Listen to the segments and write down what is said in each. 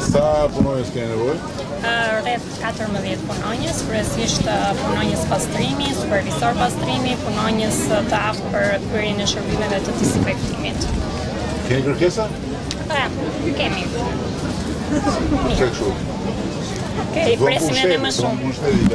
Sa punonjës keni nevojë? Rreth 14 punonjës, kryesisht punonjës pastrimi, supervisor pastrimi, punonjës të aftë për kryerjen e shërbimeve të disinfektimit. Keni kërkesa? Kemi. Çe kështu? Okej, presim edhe më shumë.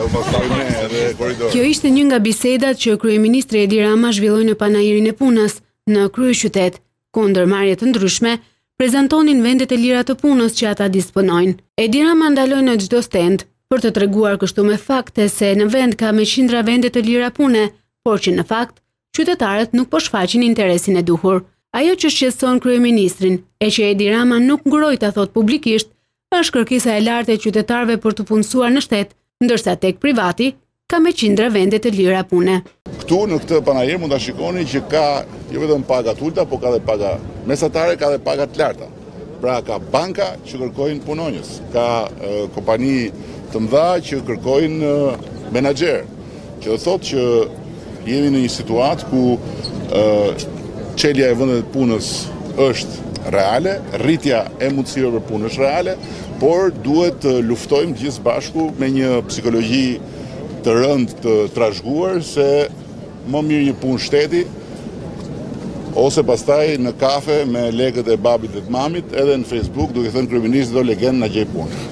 Kjo ishte një nga bisedat që kryeministri Edi Rama zhvilloi në panajirin e punës në kryeqytet, ku ndërmarrje të ndryshme prezantonin vendet e lira të punës që ata disponojnë. Edi Rama ndaloi në çdo stend për të treguar kështu me fakte se në vend ka me qindra vende të lira pune, por që në fakt qytetarët nuk po shfaqin interesin e duhur. Ajo që shqetëson kryeministrin e që Edi Rama nuk nguroi ta thotë publikisht është kërkesa e lartë e qytetarëve për të punësuar në shtet, ndërsa tek privati ka me qindra vende të lira pune. Këtu në këtë panajir mund ta shikoni që ka jo vetëm paga të ulta, por ka dhe paga mesatare, ka dhe paga të larta. Pra ka banka që kërkojnë punonjës, ka kompani të mëdha që kërkojnë menaxher, që do thotë që jemi në një situatë ku çelja e vendeve të punës është reale, rritja e mundësive për punë është reale, por duhet të luftojmë gjithë bashku me një psikologji të rëndë të trashëguar se më mirë një punë shteti ose pastaj në kafe me lekët e babit dhe të mamit, edhe në Facebook duke thënë kryeministri do legend na gjej punë.